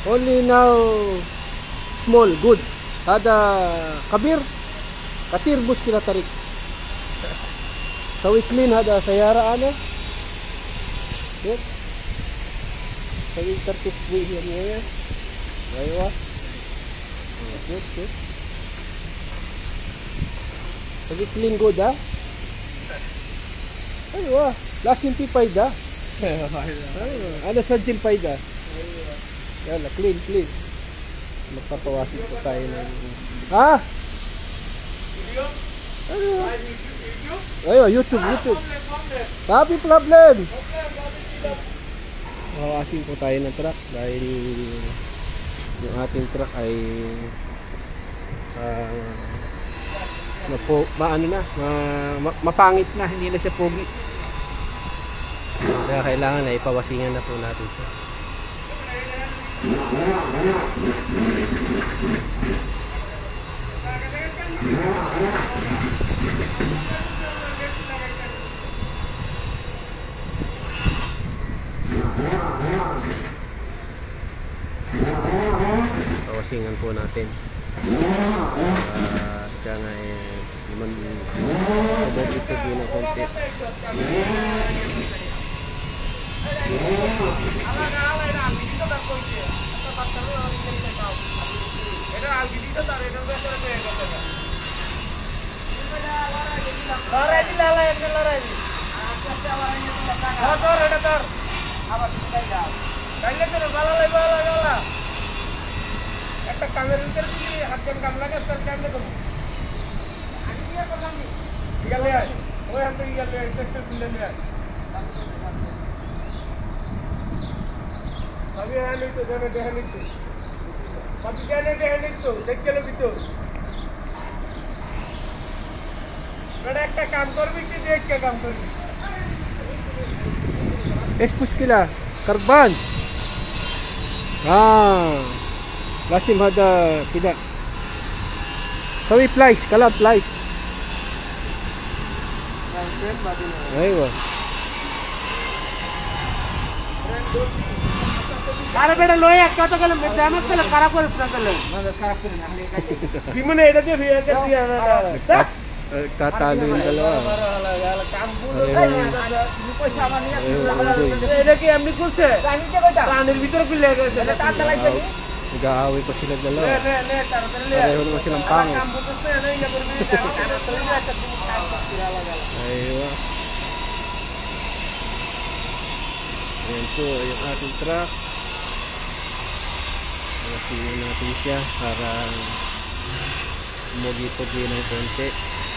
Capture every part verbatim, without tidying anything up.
Only now small, good. Hada kabir, katir bus kila tarik. Sawi clean hada sayara ano. Good. Sawi tertib buih yan yan. Aywa. Good, good. Sawi clean good ha. Aywa. Lasin pipay da. Ano sa pipay da? Yala, clean, clean. Magpapawasin po tayo ng... Ha? Video? Ano? Ayo, YouTube, YouTube. Happy problem! Papawasin po tayo ng truck dahil yung ating truck ay uh, mapo, maano na, ma, ma, mapangit na, hindi na siya pogi. Kaya kailangan na ipawasingan na po natin siya. Pawasingan po natin. Uh, siya nga eh, naman abog ito din ng konti. আমি হানি তো জানে দেখানি তো বাকি জানে দেখানি তো দেখে লবি তো বড় একটা কাম করবি কি দেখ কে কাম করবি Es muskila, karban. Ah. Lasim hada tidak. Sawi plies, kalam plies. Aywa. কারে বেড়া লয়ে এক কথা গেল ড্যামেজ করে খারাপ করে পুরো গেল মানে খারাপ করে না হলে কাটে বিমনে এটা দিয়ে ভিয়া কে দিয়া না Tatalo yung dalawa. পয়সা আমার নিয়ে এটা কি এমনি করছে পানিতে কইতা পানির ভিতরে খুলে গেছে এটা তার চালাইছে নি Nag-aaway pa sila dalawa. নে নে নে তার লে Pareho naman silang pangit. কাম করতে না ইয়া করবি Aywa. Ayan po yung ating truck. Pawasingan natin siya para umugi-pugi ng konti.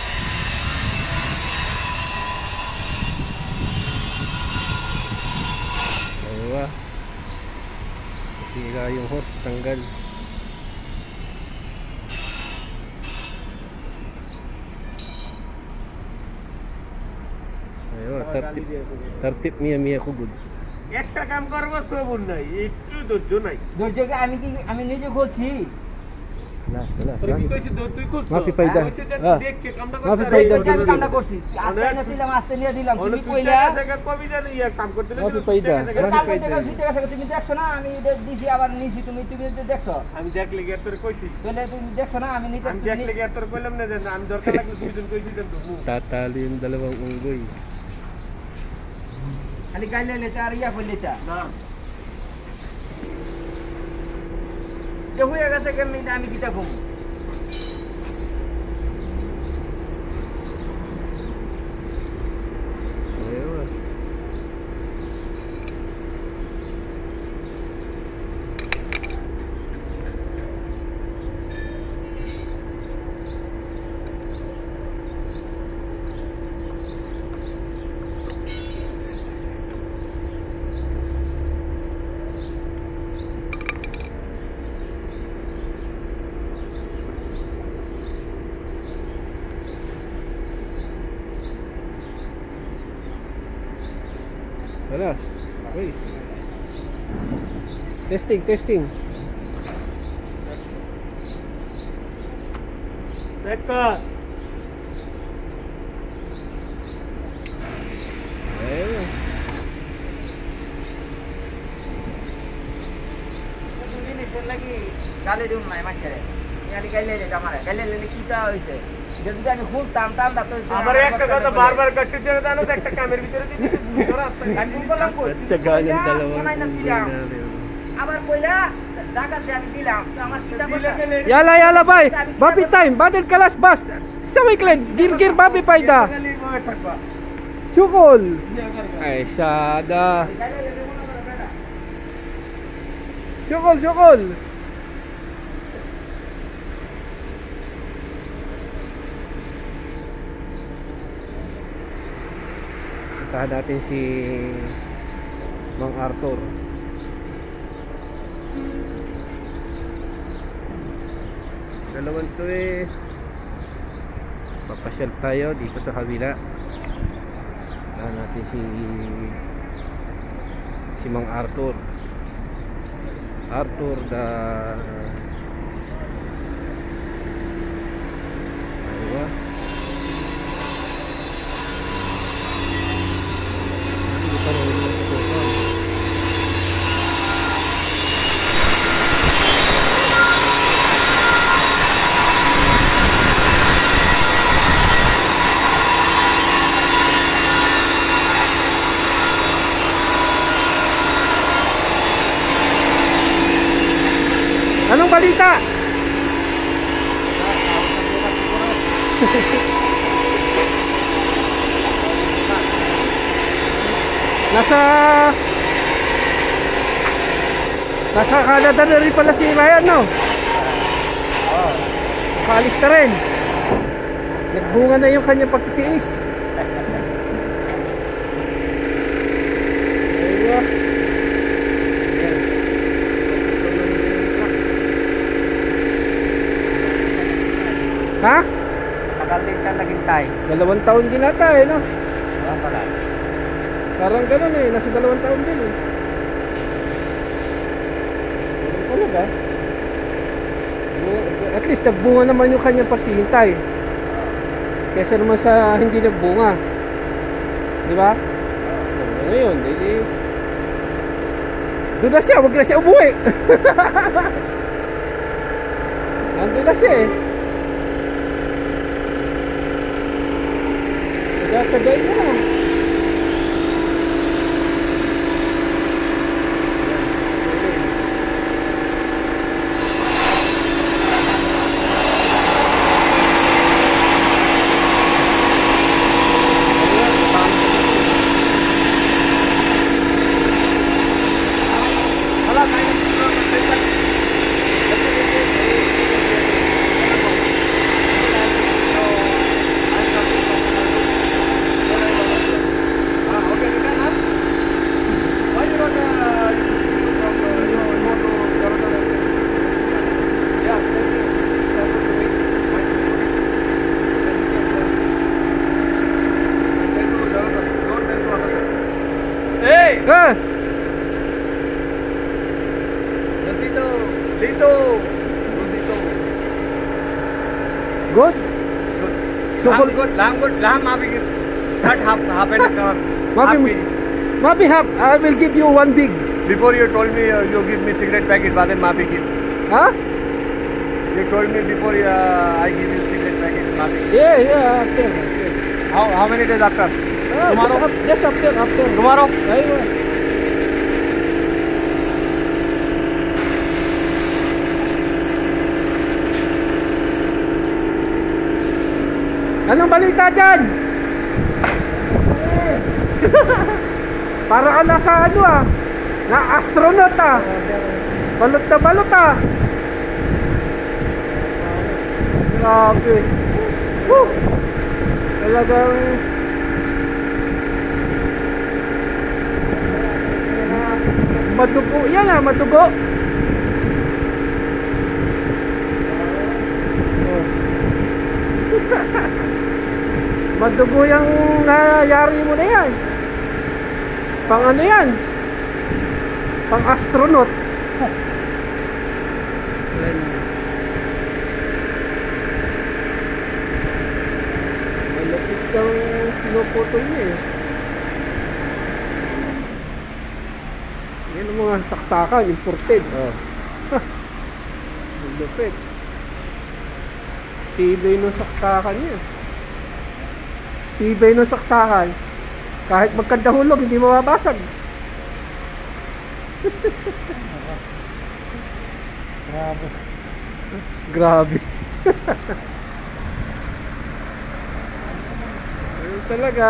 Aywa. Sira yung hose, tanggal. Aywa, tertib, tertib miya-miya kugod. একটা কাম করব সবুর নাই একটু ধৈর্য নাই ধৈর্যকে আমি কি আমি নিজে খুলছি Kelas, kelas. তোর কি কইছিস তুই করছ Mafi paida. Ah. দেখ কে কামটা Mafi করতে paida. আমি কামটা করছি আস্তে না দিলাম আস্তে নিয়ে দিলাম তুমি কইলা কবি জানি ইয়া কাম করতে Mafi paida. কাম করতে গেলে সুইতে গেছে তুমি দেখছো না আমি দিছি আবার নিছি তুমি তুমি যে দেখছো আমি দেখলে গিয়ে তোর কইছি বলে তুমি দেখছো না আমি নিতে আমি দেখলে গিয়ে তোর কইলাম না যে আমি দরকার লাগলে দুইজন কইছি দেন তো Tatalo yung dalawang unggoy. খালি গাইলে লেটা আর ইয়া কইলে লেটা না যে হয়ে গেছে কেমনি আমি কিটা ঘুম Aywa. Kelas. Wait. Testing, testing. Check কর Aywa. একজন লাগি গালে দিন নাই মাছেরে ইয়ালি গাইলে রে আমারে গাইলে লে কিটা হইছে যদি আমি খুব টান টান দাও তো আমার একটা কথা বারবার কাটতে চলে জানো তো একটা কামের ভিতরে দিতে ভিতর আসছে আমি বললাম কই Tsagaan yung dalawang আবার কইলা টাকা দিয়ে আমি দিলাম তো আমার কিটা বলে Yala, yala, bay! Babi time! Badal kalas bas! Samay klen! Gir-gir babi payda! Sukol! Ay, sada! Sukol, sukol! Puntahan natin si Mang Arthur. Dalawan to eh. Papasyal tayo dito sa kabila. Puntahan natin si si Mang Arthur. Arthur da Aywa. Anong balita? Nasa Nasa Canada na rin pala si Ryan, no? Oo. Kaalis ka rin. Nagbunga na yung kanyang pagtitiis. Ha? Tagal din siya naghintay. Dalawang taon din ata eh, no? Wala pala. Parang ganun eh, nasa dalawang taon din eh. Ganun talaga. At least nagbunga naman yung kanyang paghihintay. Kesa naman sa hindi nagbunga. Di ba? So, ngayon, hindi. Doon na siya, wag na siya umuwi. Nandun na siya eh. Tagay na. Ah! Dito, dito, dito. Good? Good. Sukol. Lam good, lam good, lam mabi. Not half, half and a cover. Mabi, mabi half. I will give you one big. Before you told me uh, you give me cigarette packet, but then mabi give. Huh? You told me before uh, I give you cigarette packet, mabi. Yeah, yeah, after. after. How how many days after? Ah, Tomorrow? Just after, after. Tomorrow? Aywa. Anong balita dyan? Para ka nasa ano ah, na astronaut ah. Balot na balot ah. Grabe. Woo! Talagang madugo yan ah, madugo. Madugo yung nangyayari mo na yan. Pang ano yan? Pang astronaut. Malapit kang pinuputol niya eh. Yan ang mga saksakan, imported. Oh. Lupit. Tibay nung saksakan niya. Tibay nung saksakan. Kahit magkandahulog, hindi mababasag. Grabe. Grabe. Ayun talaga.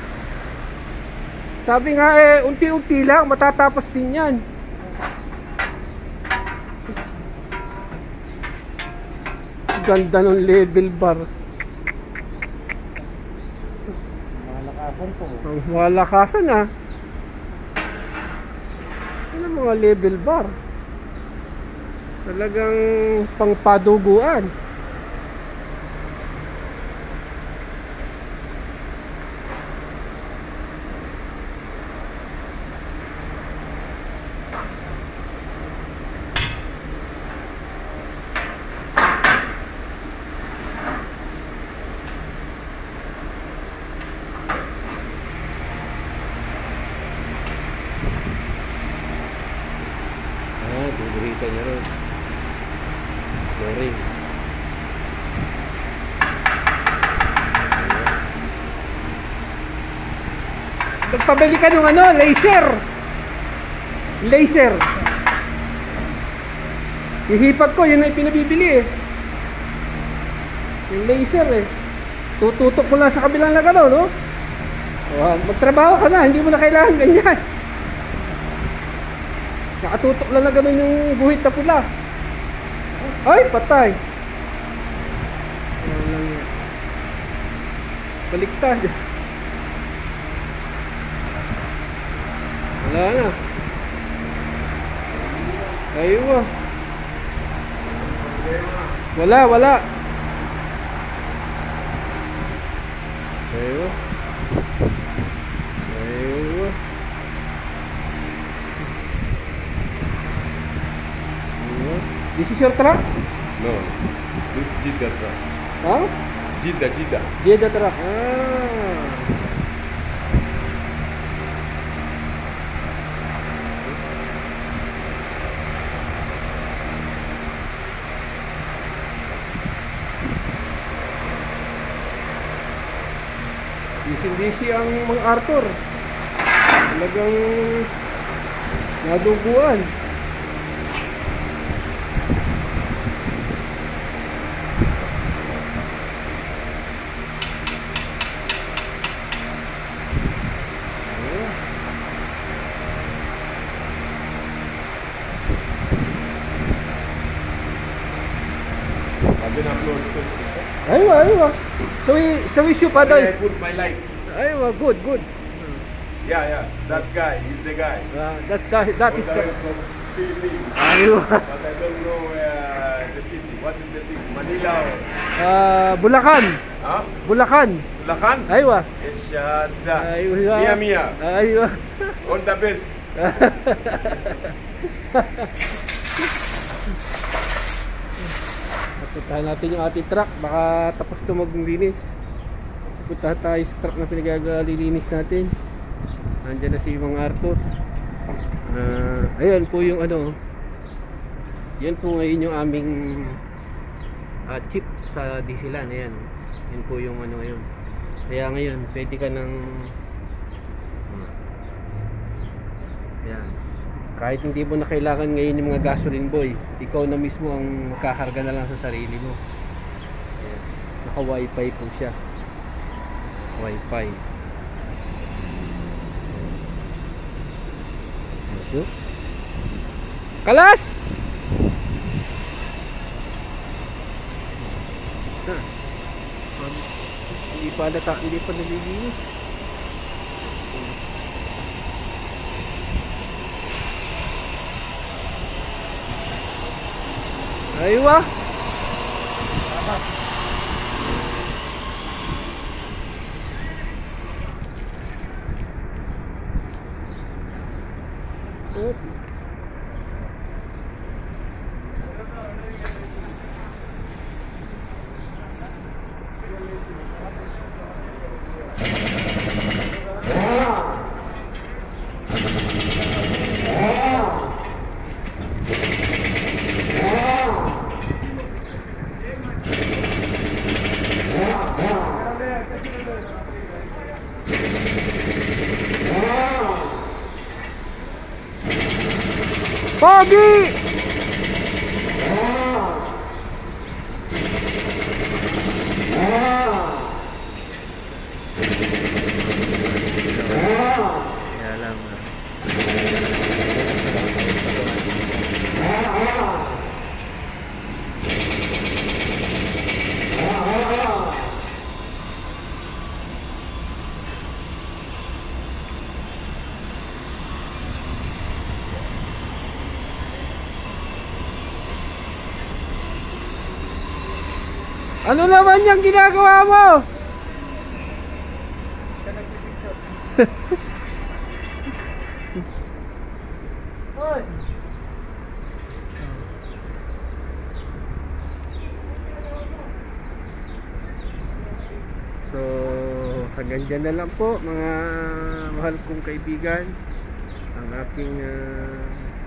Sabi nga eh, unti-unti lang, matatapos din yan. Ganda ng level bar. Malakasan po. Ang malakasan ah. Ano mga level bar? Talagang pangpaduguan. Ah, duduhitan niya rin. Sorry. Nagpabili ka ng ano, laser. Laser. Yung hipag ko, yun ay pinabibili eh. Yung laser eh. Tututok mo lang sa kabilang na gano'n, no? Oh, magtrabaho ka na, hindi mo na kailangan ganyan. Nakatutok lang na gano'n yung guhit na pula. Ay, patay. Baliktad. Wala na. Aywa. Wala, wala. Aywa. Aywa. This is your truck? No, this is Jeddah truck. Huh? Jeddah, Jeddah. Jeddah truck. Ah. Busy-busy ang Mang Arthur. Talagang naduguan. I've been upload first. Aywa, aywa. So we, so we shoot I paddle. put my light. Aywa, good, good. Yeah, yeah. That guy, he's the guy. Uh, that, that, that is Although the... I'm from Philippines, Aywa. but I don't know uh, the city. What is the city? Manila or? Uh, Bulacan. Huh? Bulacan. Bulacan? Aywa. Eshada. Aywa. Mia Mia. Aywa. All the best. Puntahan natin yung ating truck. Baka tapos ito maglinis. Puntahan tayo sa truck na pinagagalinis natin. Nandiyan na si Mang Arthur. Uh, ayan po yung ano. Yan po ngayon yung aming uh, chip sa dieselan. Ayan. Yan po yung ano ngayon. Kaya ngayon pwede ka ng uh, ayan. Kahit hindi mo na kailangan ngayon yung mga gasoline boy, ikaw na mismo ang makakarga na lang sa sarili mo. Ayan. Naka wifi po siya. Wifi. Ayan. Kalas! Ah. Um, hindi pa nata, hindi pa nalilinis. Aywa. Oh. Pogi! Kaya lang ah. Ano naman yung ginagawa mo? So hanggang dyan na lang po mga mahal kong kaibigan ang aking uh,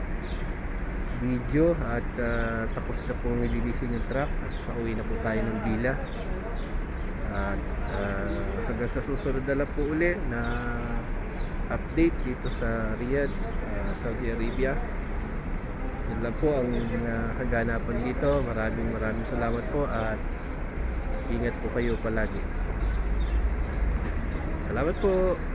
video at uh, tapos na pong nililisin yung truck at pauwi na po tayo ng Bila at uh, hanggang sa susunod na lang po uli na update dito sa Riyadh, uh, Saudi Arabia. Yun lang po ang uh, kaganapan dito. Maraming maraming salamat po at ingat po kayo palagi. Salamat po.